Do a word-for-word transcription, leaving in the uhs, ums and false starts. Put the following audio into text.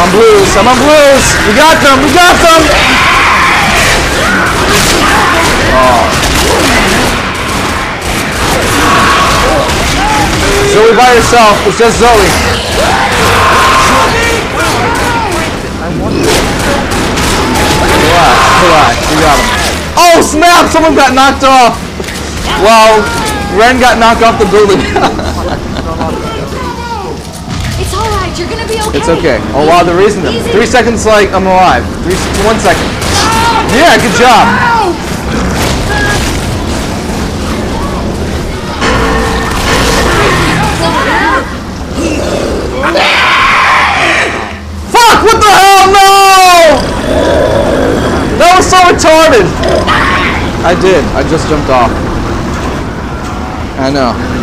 on blues. I'm on blues. We got them. We got them. Oh. Zoe by herself. It's just Zoe. Relax. Relax. We got him. Oh snap! Someone got knocked off. Wow. Ren got knocked off the building. It's alright, you're gonna be okay. It's okay. Oh wow, the reason them. Three seconds like I'm alive. Three, one second. Yeah, good job. Fuck! What the hell? No! That was so retarded. I did. I just jumped off. I know.